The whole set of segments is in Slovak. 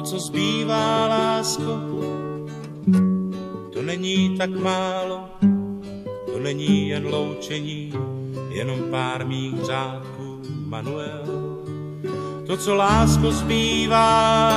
co zbývá, lásko, to není tak málo, to není jen loučení, jenom pár mých řádků, Manuel. To, co lásko zbývá,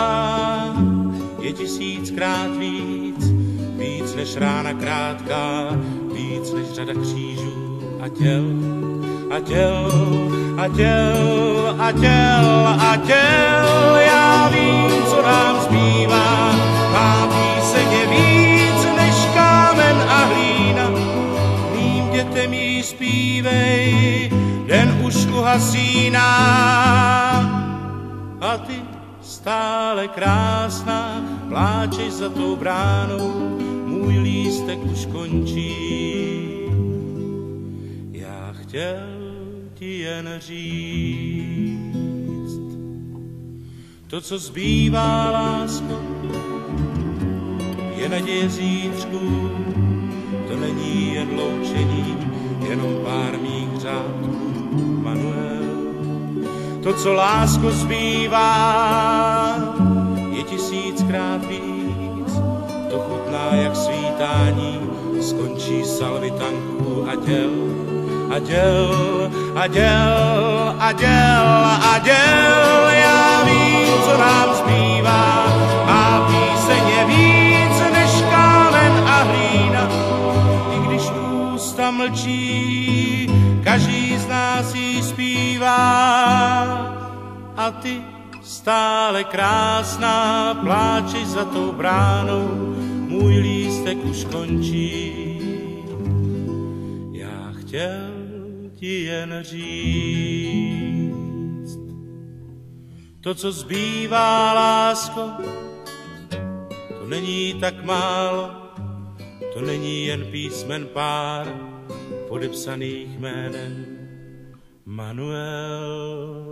je 1000krát víc, víc než rána krátká, víc než řada křížů a těl, a těl, a těl, a těl, a těl. Já vím, co nám zbývá, má píseň je víc než kámen a hlína. Mým dětem jí zpívej, den už uhasíná. A ty stále krásná, pláčeš za tou bránou, můj lístek už končí. Já chtěl ti jen říct, to, co zbývá, lásko, je naděje zítřků, to není jen loučení, jenom pár mých řádků, Manuel. To, co lásko zbývá, je 1000krát víc, to chutná jak svítání, skončí salvy tanků a děl, a děl, a děl, a děl, a děl. Já vím, co nám zbývá, a píseň je víc než kámen a hlína. I když ústa mlčí, každý z nás jí zpívá. A ty stále krásná, pláčeš za tou bránou, můj lístek už končí. Já chtěl ti jen říct, to, co zbývá, lásko, to není tak málo, to není jen písmen pár, podepsaných jménem Manuel.